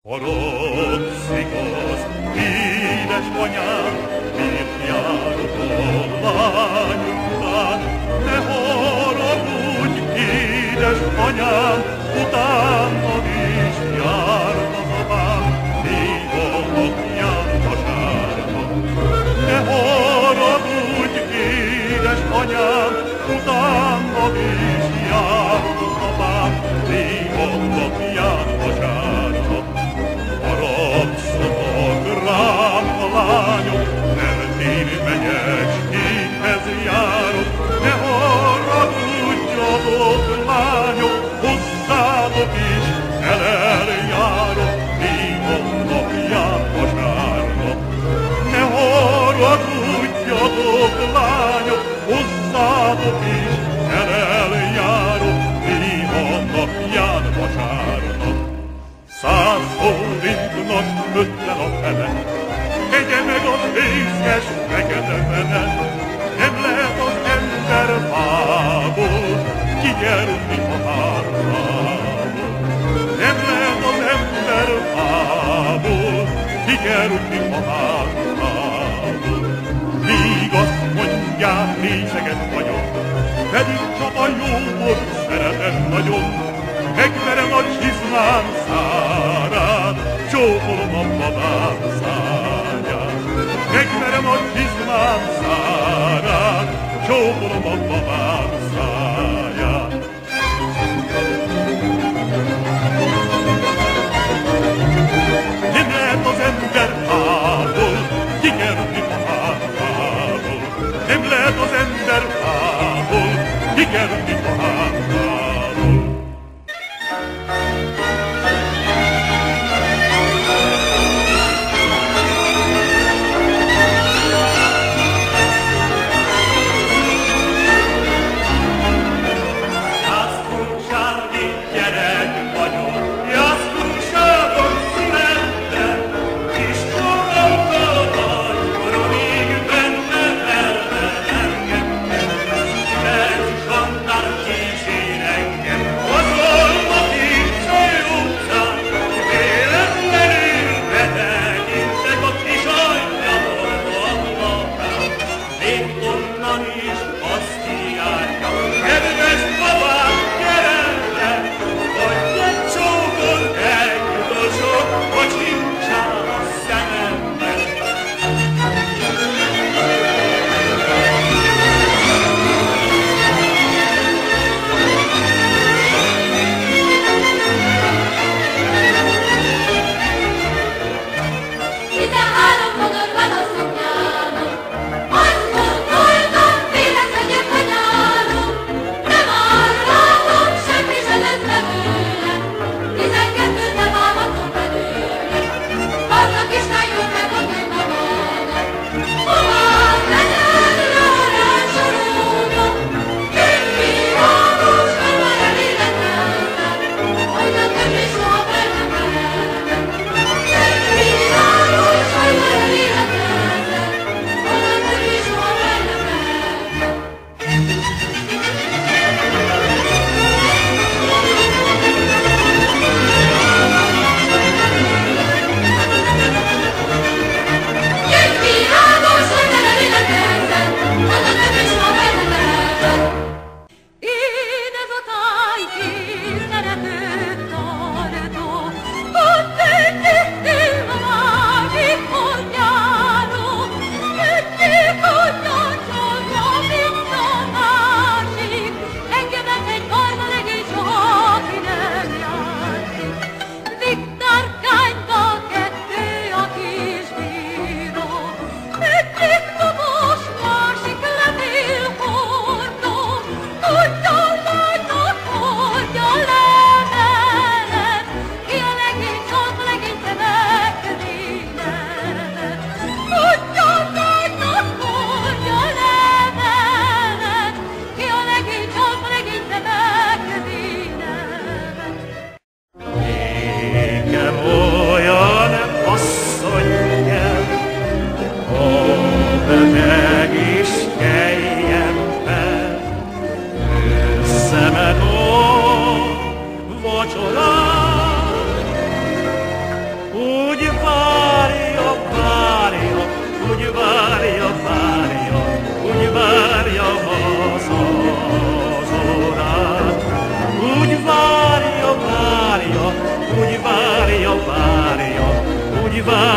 Haragszik az édesanyám, miért járok a lány után? Ne haragudj, édesanyám, utána is járt az apám, néha napján vasárnap. Ne haragudj, édesanyám, utána is járt az apám, néha napján vasárnap. Haragszottak rám a lányok, mert én menyeséghez járok. Ne haragudjatok, lányok, hozzátok is eljárok, néha napján vasárnap. Ne haragudjatok, lányok, hozzátok is eljárok, néha napján vasárnap. 100 forintnak 50 a fele, tegye meg az észes fekete fenet. Nem lehet az ember fából kikerülni a házából. Nem lehet az ember fából kikerülni a házából. Míg azt mondják, részeget vagyok, pedig csak a jót szeretem nagyon. Megverem a csizmám szárát, csókolom a babám száját. Megverem a csizmám szárát, csókolom a babám száját. Nem lehet az ember fából kikerülni a házából. Nem lehet az ember fából kikerülni a házából. vár.